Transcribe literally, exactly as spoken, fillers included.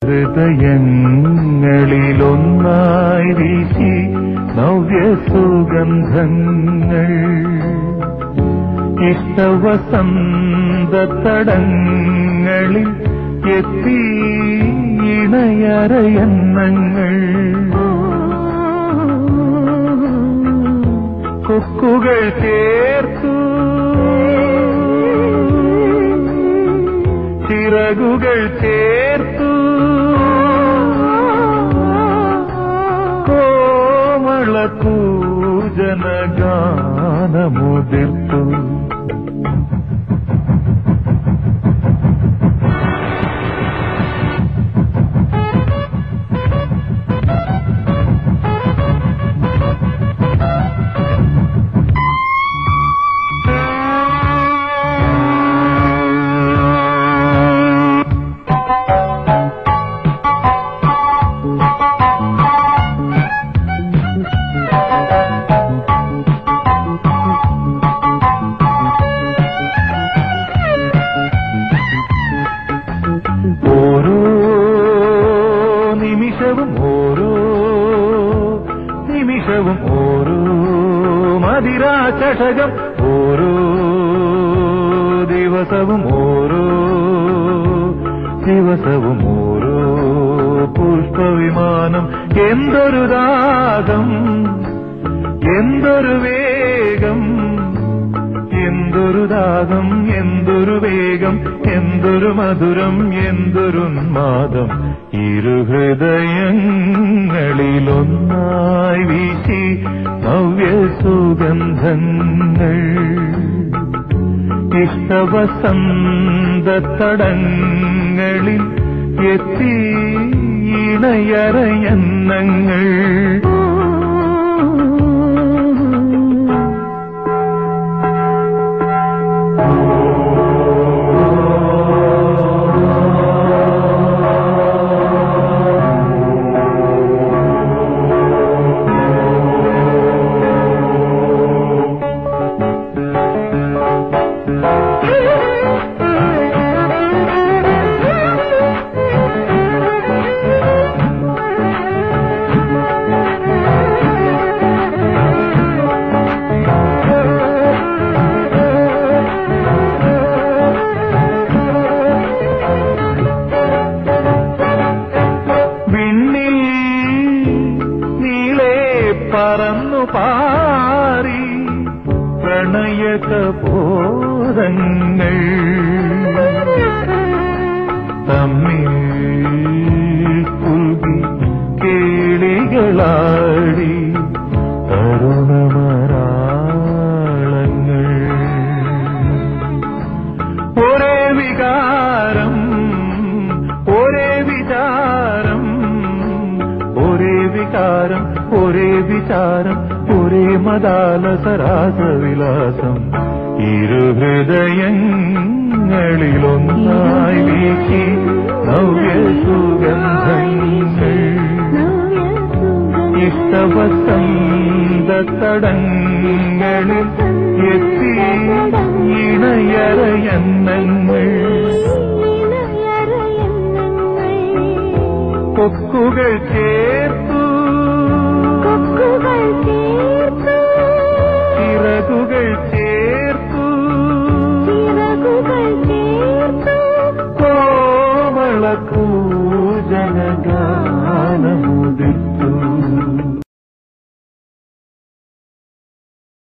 ഹൃദയങ്ങളിലൊന്നായി വീശി നവ്യസുഗന്ധങ്ങൾ ഇഷ്ടവസന്തതടങ്ങളിൽ എത്തി ഇണയരയന്നങ്ങൾ കൊക്കുകൾ ചേർത്തു ചിറകുകൾ ചേർത്തു കോമളകൂജനഗാനമുതിർത്തു ഓരോ നിമിഷവും ഓരോ നിമിഷവും ഓരോ മദിരാചഷകം ഓരോ ദിവസവും ഓരോ ദിവസവും ഓരോ പുഷ്പവിമാനം എന്തൊരു രാഗം എന്തൊരു വേഗം എന്തൊരു രാഗം എന്തൊരു വേഗം എന്തൊരു മധുരം എന്തൊരുന്മാദം ഇരുഹൃദയങ്ങളിലൊന്നായി വീശി നവ്യസുഗന്ധങ്ങൾ ഇഷ്ടവസന്തതടങ്ങളിൽ എത്തി ഇണയരയന്നങ്ങൾ പറന്നു പാറി പ്രണയകബോധങ്ങൾ തമ്മിൽ പുൽകി കേളികളാടി തരുണമരാളങ്ങൾ ഒരേ വികാരം ഒരേ വിചാരം ഒരേ വികാരം ഒരേ വിചാരം ഒരേ മദാലസരാസവിലാസം ഇരുഹൃദയങ്ങളിലൊന്നായി വീശി നവ്യസുഗന്ധങ്ങൾ ഇഷ്ടവസന്തതടങ്ങളിൽ എത്തി ഇണയരയന്നങ്ങൾ കൊക്കുകൾ ചേർത്തു ചിറകുകൾ ചേർത്തു കോമളകൂജനഗാനമുതിർത്തു